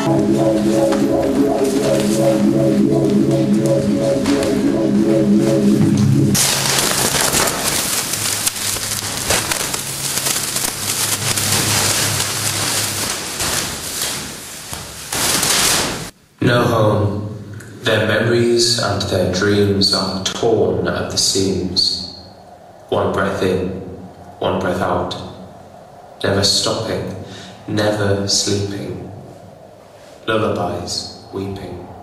No home, their memories and their dreams are torn at the seams. One breath in, one breath out, never stopping, never sleeping, lullabies weeping.